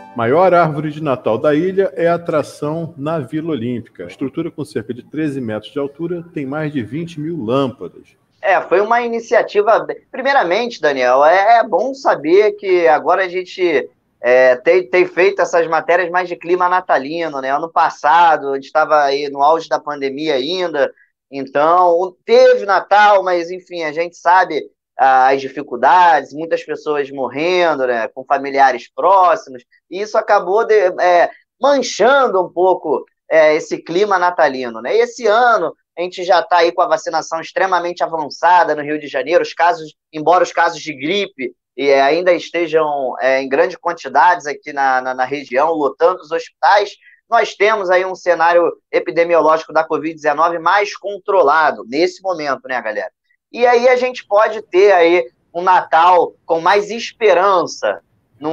Maior árvore de Natal da ilha é a atração na Vila Olímpica. A estrutura, com cerca de 13 metros de altura, tem mais de 20 mil lâmpadas. Foi uma iniciativa. Primeiramente, Daniel, é bom saber que agora a gente tem feito essas matérias mais de clima natalino, né? Ano passado, a gente estava aí no auge da pandemia ainda, então teve Natal, mas enfim, a gente sabe as dificuldades, muitas pessoas morrendo, né? Com familiares próximos, e isso acabou manchando um pouco esse clima natalino, né? E esse ano a gente já está aí com a vacinação extremamente avançada no Rio de Janeiro, embora os casos de gripe ainda estejam em grandes quantidades aqui na região, lotando os hospitais, nós temos aí um cenário epidemiológico da Covid-19 mais controlado nesse momento, né, galera? E aí a gente pode ter aí um Natal com mais esperança,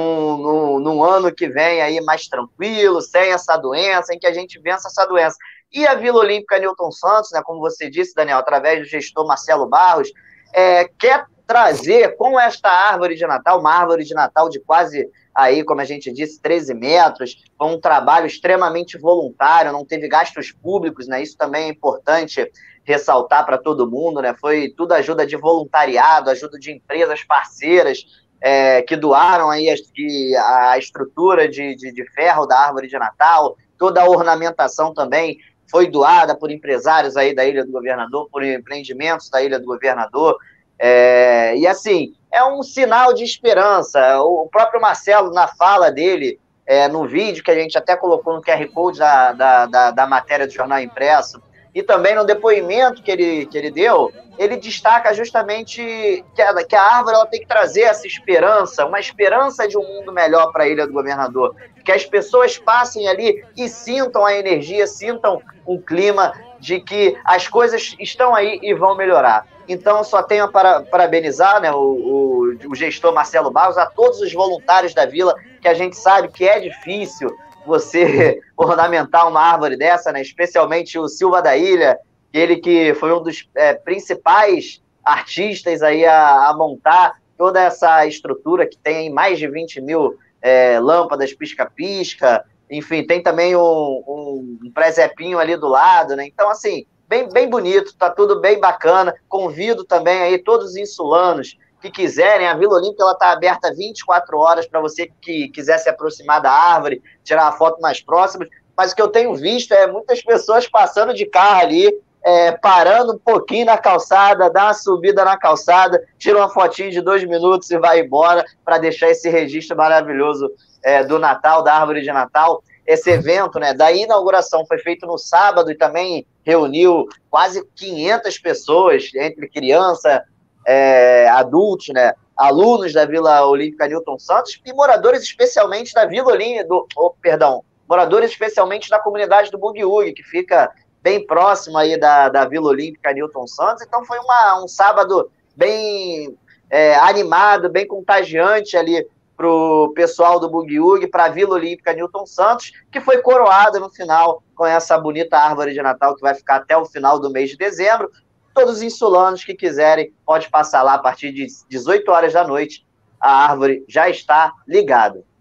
num ano que vem aí mais tranquilo, sem essa doença, em que a gente vença essa doença. E a Vila Olímpica Newton Santos, né, como você disse, Daniel, através do gestor Marcelo Barros, quer trazer com esta árvore de Natal, uma árvore de Natal de quase, aí, como a gente disse, 13 metros, com um trabalho extremamente voluntário, não teve gastos públicos, né, isso também é importante ressaltar para todo mundo, né, foi tudo ajuda de voluntariado, ajuda de empresas parceiras, que doaram aí a estrutura de ferro da árvore de Natal, toda a ornamentação também foi doada por empresários aí da Ilha do Governador, por empreendimentos da Ilha do Governador, e assim, é um sinal de esperança. O próprio Marcelo, na fala dele, no vídeo que a gente até colocou no QR Code da matéria do Jornal Impresso, e também no depoimento que ele deu, ele destaca justamente que a árvore ela tem que trazer essa esperança, uma esperança de um mundo melhor para a Ilha do Governador, que as pessoas passem ali e sintam a energia, sintam um clima de que as coisas estão aí e vão melhorar. Então, só tenho para parabenizar, né, o gestor Marcelo Barros, a todos os voluntários da Vila, que a gente sabe que é difícil você ornamentar uma árvore dessa, né, especialmente o Silva da Ilha, ele que foi um dos principais artistas aí a montar toda essa estrutura, que tem mais de 20 mil lâmpadas pisca-pisca, enfim, tem também um presépinho ali do lado, né? Então, assim, bem bonito, tá tudo bem bacana. Convido também aí todos os insulanos que quiserem, a Vila Olímpica ela tá aberta 24 horas para você que quiser se aproximar da árvore, tirar uma foto mais próxima, mas o que eu tenho visto é muitas pessoas passando de carro ali, parando um pouquinho na calçada, dá uma subida na calçada, tira uma fotinho de 2 minutos e vai embora para deixar esse registro maravilhoso do Natal, da árvore de Natal. Esse evento, né, da inauguração foi feito no sábado e também reuniu quase 500 pessoas, entre criança, adultos, né, alunos da Vila Olímpica Newton Santos e moradores especialmente da Vila Olímpica, moradores especialmente da comunidade do Bugiúgue, que fica bem próximo aí da Vila Olímpica Newton Santos. Então foi um sábado bem animado, bem contagiante ali para o pessoal do Bugiúgue, para a Vila Olímpica Newton Santos, que foi coroada no final com essa bonita árvore de Natal que vai ficar até o final do mês de dezembro. Todos os insulanos que quiserem, pode passar lá a partir de 18 horas da noite, a árvore já está ligada.